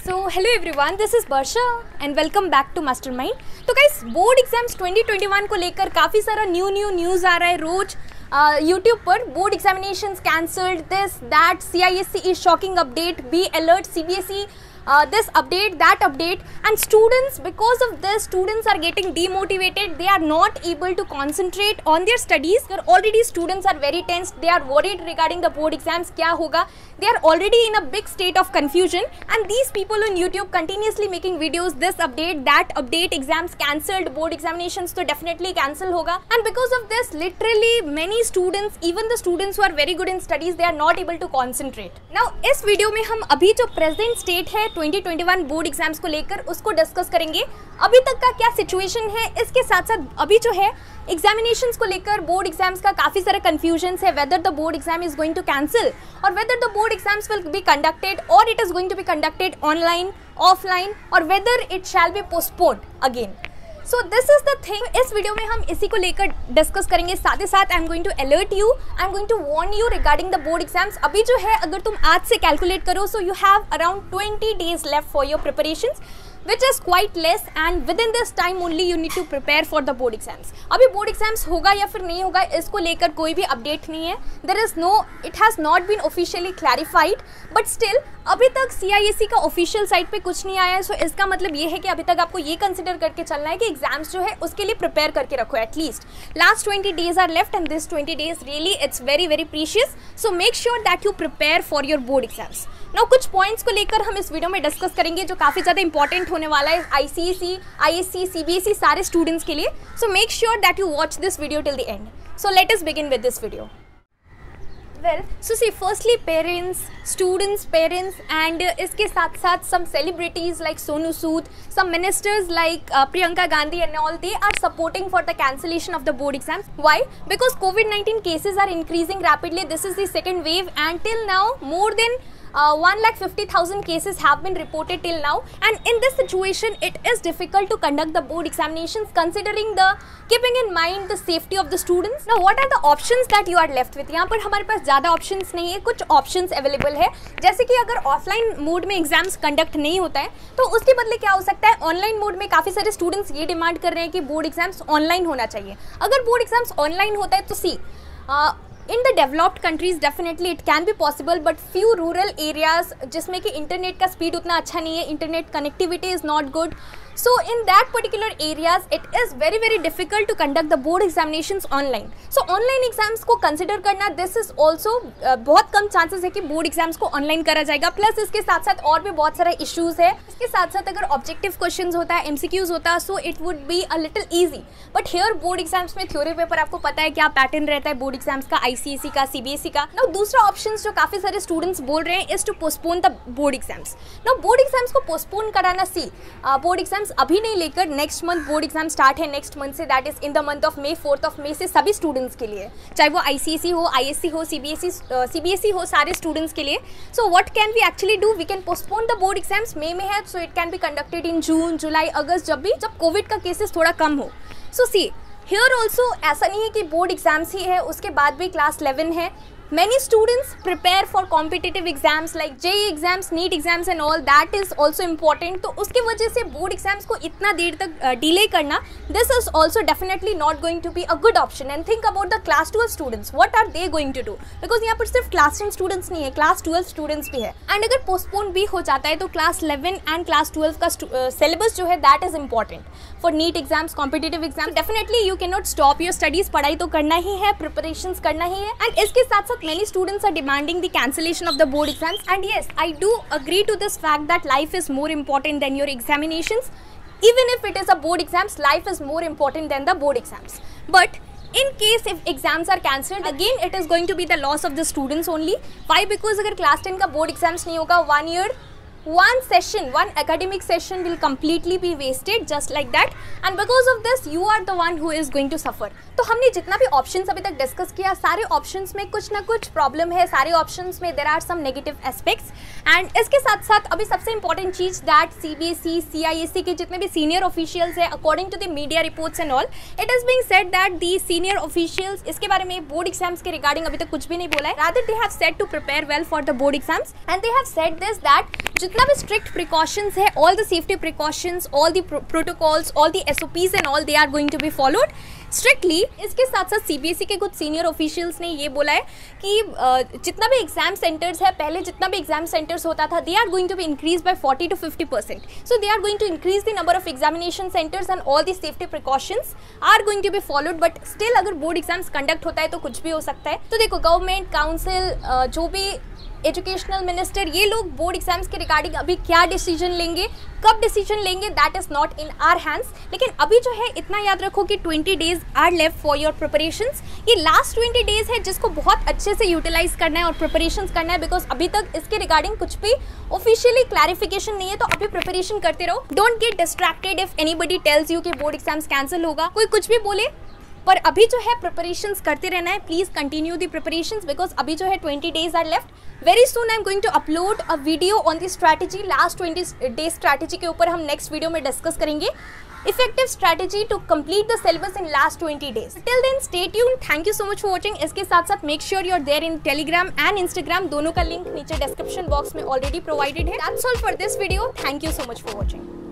So hello everyone, this is Barsha and welcome back to Mastermind। तो guys board exams 2021 को लेकर काफ़ी सारा न्यूज़ आ रहा है रोज यूट्यूब पर। Board examinations cancelled, this that, CISE is shocking update, be alert, CBSE this update, that update, and students, because of this, students are getting demotivated. They are not able to concentrate on their studies. Already students are very tense. They are worried regarding the board exams. क्या होगा? They are already in a big state of confusion, and these people on YouTube continuously making videos, this update, that update, exams cancelled, board examinations तो definitely cancel होगा. And because of this, literally many students, even the students who are very good in studies, they are not able to concentrate. Now इस video में हम अभी जो present state है 2021 board exams को लेकर उसको डिस्कस करेंगे। अभी तक का क्या सिचुएशन है, इसके साथ साथ अभी जो है एग्जामिनेशंस को लेकर बोर्ड एग्जाम्स का काफ़ी सारा कन्फ्यूजन है, whether the board exam is going to cancel और whether the board exams will be conducted और it is going to be conducted online, offline, और whether it shall be postponed again. So this is the thing, इस video में हम इसी को लेकर discuss करेंगे। साथ ही साथ I am going to alert you, I am going to warn you regarding the board exams. अभी जो है अगर तुम आज से कैलकुलेट करो, so you have around 20 days left for your preparations, which is quite less, and within this time only you need to prepare for the board exams। अभी board exams होगा या फिर नहीं होगा इसको लेकर कोई भी अपडेट नहीं है। There is no, it has not been officially clarified, but still अभी तक CISE का ऑफिशियल साइट पे कुछ नहीं आया है। सो इसका मतलब ये है कि अभी तक आपको ये कंसिडर करके चलना है कि एग्जाम्स जो है उसके लिए प्रिपेयर करके रखो at least. Last 20 days are left and this 20 days really it's very very precious. So make sure that you prepare for your board exams. Now कुछ पॉइंट्स को लेकर हम इस वीडियो में डिस्कस करेंगे जो काफ़ी ज़्यादा इंपॉर्टेंट होने वाला है ICSE, ISC, CBSE सारे स्टूडेंट्स के लिए। So make sure that you watch this video till the end. So let us begin with this video. Well, so see, firstly parents, students, parents, and इसके साथ साथ some celebrities like Sonu Sood, some ministers like Priyanka Gandhi and all, they are supporting for the cancellation of the board exams. Why? Because COVID-19 cases are increasing rapidly. This is the second wave, and till now more than 1,50,000 cases have been reported till now, and in this situation it is difficult to conduct the board examinations considering the keeping in mind the safety of the students. Now what are the options that you are left with? यहाँ पर हमारे पास ज़्यादा options नहीं है, कुछ options available है। जैसे कि अगर ऑफलाइन मोड में एग्जाम्स कंडक्ट नहीं होता है तो उसके बदले क्या हो सकता है, ऑनलाइन मोड में काफ़ी सारे स्टूडेंट्स ये डिमांड कर रहे हैं कि बोर्ड एग्जाम्स ऑनलाइन होना चाहिए। अगर बोर्ड एग्जाम्स ऑनलाइन होता है तो सी in the developed countries definitely it can be possible, but few rural areas जिसमें कि इंटरनेट का स्पीड उतना अच्छा नहीं है, internet connectivity is not good, so in that particular areas it is very very difficult to conduct the board examinations online। so online exams को consider करना, this is also बहुत कम chances है कि board exams को online करा जाएगा। Plus इसके साथ साथ और भी बहुत सारे issues है। इसके साथ साथ अगर objective questions होता है, MCQs होता है, so it would be a little easy, but here board exams में theory paper आपको पता है क्या पैटर्न रहता है board exams का, ICSE का, CBSE का। now दूसरा ऑप्शन जो काफ़ी सारे स्टूडेंट्स बोल रहे हैं is to postpone the board exams। now board exams को postpone कराना, सी बोर्ड एग्जाम्स अभी नहीं लेकर next month board exam start है, नेक्स्ट मंथ से, that is in the month of May, 4th of May से सभी स्टूडेंट्स के लिए, चाहे वो ICSE हो, ISC हो, CBSE हो, सारे स्टूडेंट्स के लिए। So what can we actually do, we can postpone the board exams. May में है so it can be conducted in June, July, August, जब कोविड का केसेस थोड़ा कम हो। सो सी हियर ऑल्सो ऐसा नहीं है कि बोर्ड एग्जाम्स ही है उसके बाद भी क्लास 11 है। Many students prepare for competitive exams like JEE exams, NEET exams and all, that is also important। तो उसके वजह से बोर्ड एग्जाम्स को इतना देर तक डिले करना, this is also definitely not going to be a good option। and think about the class 12 students, what are they going to do, because यहाँ पर सिर्फ class 10 students नहीं है, class 12 students भी है। and अगर postpone भी हो जाता है तो class 11 and class 12 का syllabus जो है that is important for NEET exams, competitive exams। so definitely you cannot stop your studies, पढ़ाई तो करना ही है, preparations करना ही है। and इसके साथ many students are demanding the cancellation of the board exams, and yes, I do agree to this fact that life is more important than your examinations। even if it is a board exams, life is more important than the board exams, but in case if exams are cancelled again it is going to be the loss of the students only। why? because अगर class 10 का board exams नहीं होगा, 1 year, one session, one academic session will completely be wasted just like that, and because of this you are the one who is going to suffer। तो हमने जितना भी options अभी तक डिस्कस किया, सारे ऑप्शंस में कुछ ना कुछ प्रॉब्लम है, सारे ऑप्शंस में there are some negative aspects. And इसके साथ साथ अभी सबसे इंपॉर्टेंट चीज़ दैट CBSE, CISE के जितने भी सीनियर ऑफिशियल्स है, according to the media reports and all, it is being said that the senior officials इसके बारे में बोर्ड एग्जाम्स के रिगार्डिंग अभी तक कुछ भी नहीं बोला है। Rather they have said to prepare well for the board exams, and they have said this that जितना भी स्ट्रिक्ट प्रिकॉशंस है, all the safety precautions, all the protocols, all the SOPs and all they are going to be followed strictly. इसके साथ साथ CBSE के कुछ senior officials ने ये बोला है कि जितना भी एग्जाम सेंटर्स है, पहले जितना भी एग्जाम सेंटर्स होता था, they are going to be increase by 40 to 50%. So they are going to increase the number of examination centres and all the safety precautions are going to be followed. But still अगर board exams conduct होता है तो कुछ भी हो सकता है. तो देखो, गवर्नमेंट काउंसिल, जो भी एजुकेशनल मिनिस्टर, ये लोग बोर्ड एग्जाम्स के रिगार्डिंग अभी क्या डिसीजन लेंगे, कब डिसीजन लेंगे, that is not in our hands. लेकिन अभी जो है इतना याद रखो कि 20 days are left for your preparations. ये लास्ट 20 days है जिसको बहुत अच्छे से यूटिलाइज करना है और प्रिपरेशंस करना है, बिकॉज अभी तक इसके रिगार्डिंग कुछ भी ऑफिशियली क्लैरिफिकेशन नहीं है. तो अभी प्रिपरेशन करते रहो. Don't get distracted if anybody tells you कि बोर्ड एग्जाम्स कैंसिल होगा. कोई कुछ भी बोले, पर अभी जो है प्रिपरेशंस करते रहना है. Please continue the preparations because अभी जो है 20 days are left. Very soon I am going to upload a video on the strategy. Last 20 days strategy के ऊपर हम नेक्स्ट वीडियो में डिस्कस करेंगे. Effective strategy to complete the syllabus in last 20 days. Till then stay tuned. Thank you so much for watching. इसके साथ साथ make sure you are there in Telegram and Instagram. दोनों का link नीचे description box में already provided है. That's all for this video. Thank you so much for watching.